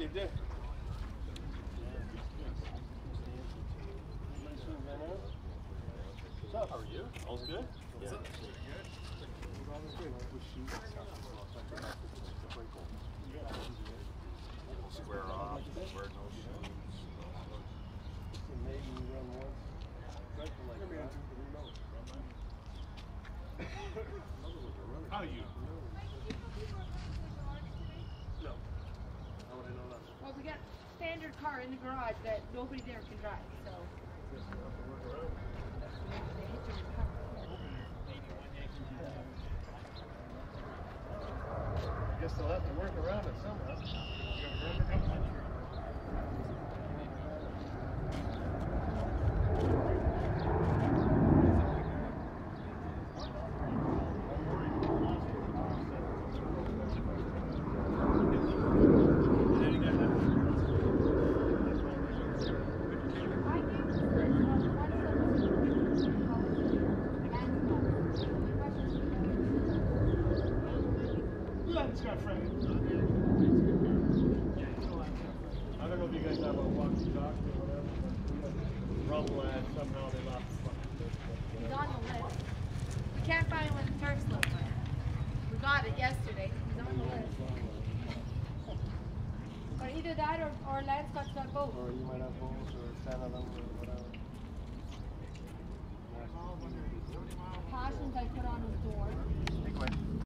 right there. What's up? How are you? All's good? Yeah. Square off, wear no shoes. Maybe we run once. How are you? No. How would I know that? Well, we got a standard car in the garage that nobody there can drive, so. Just have to work around. They hit you with power. I guess they'll have to work around it somehow. It's got Frank. I don't know if you guys have a walkie-talkie or whatever, but Rumble ad, somehow they lost the fucking list. He's on the list. We can't find him with the turf slip. We got it yesterday. He's on the list. Or either that or Lance got both. Or you might have both, or 10 of them, or whatever. Passions I put on his door.